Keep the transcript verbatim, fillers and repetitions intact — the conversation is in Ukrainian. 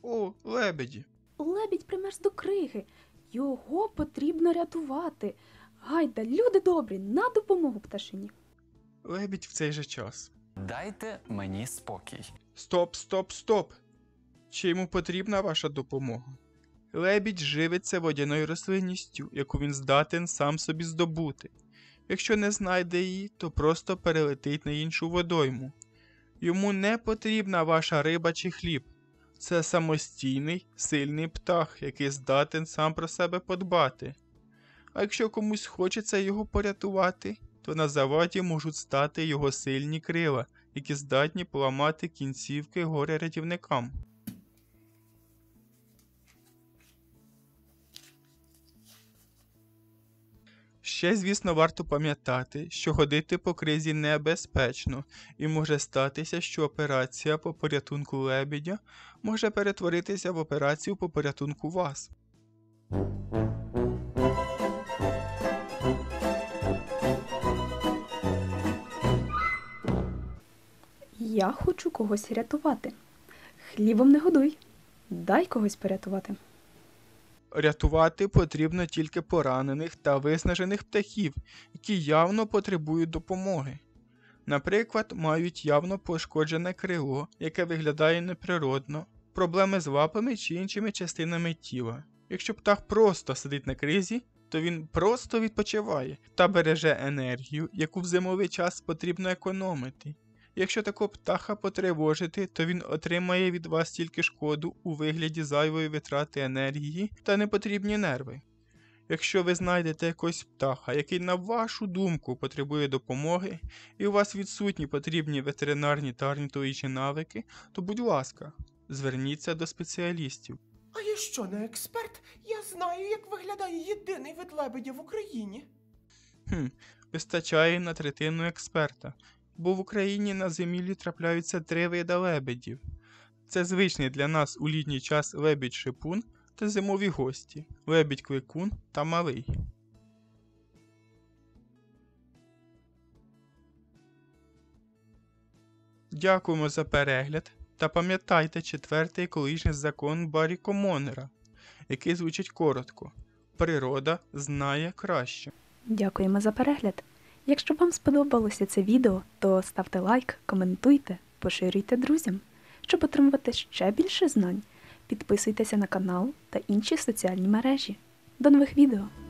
О, лебеді! Лебідь примерз до криги. Його потрібно рятувати. Гайда, люди добрі, на допомогу пташині. Лебідь в цей же час. Дайте мені спокій. Стоп, стоп, стоп! Чи йому потрібна ваша допомога? Лебідь живиться водяною рослинністю, яку він здатен сам собі здобути. Якщо не знайде її, то просто перелетить на іншу водойму. Йому не потрібна ваша риба чи хліб. Це самостійний, сильний птах, який здатен сам про себе подбати. А якщо комусь хочеться його порятувати, то на заваді можуть стати його сильні крила, які здатні поламати кінцівки горе-рятівникам. Ще, звісно, варто пам'ятати, що ходити по кризі небезпечно, і може статися, що операція по порятунку лебедя може перетворитися в операцію по порятунку вас. Я хочу когось рятувати. Хлібом не годуй. Дай когось порятувати. Рятувати потрібно тільки поранених та виснажених птахів, які явно потребують допомоги. Наприклад, мають явно пошкоджене крило, яке виглядає неприродно, проблеми з лапами чи іншими частинами тіла. Якщо птах просто сидить на кризі, то він просто відпочиває та береже енергію, яку в зимовий час потрібно економити. Якщо такого птаха потривожити, то він отримає від вас тільки шкоду у вигляді зайвої витрати енергії та непотрібні нерви. Якщо ви знайдете якогось птаха, який, на вашу думку, потребує допомоги, і у вас відсутні потрібні ветеринарні та орнітологічні навики, то, будь ласка, зверніться до спеціалістів. А я що, не експерт? Я знаю, як виглядає єдиний вид лебедя в Україні. Хм, вистачає на третину експерта. Бо в Україні на зимілі трапляються три види лебедів. Це звичний для нас у літній час лебідь-шипун та зимові гості – лебідь-кликун та малий. Дякуємо за перегляд та пам'ятайте четвертий екологічний закон Баррі Комонера, який звучить коротко – природа знає краще. Дякуємо за перегляд. Якщо вам сподобалося це відео, то ставте лайк, коментуйте, поширюйте друзям. Щоб отримувати ще більше знань, підписуйтеся на канал та інші соціальні мережі. До нових відео!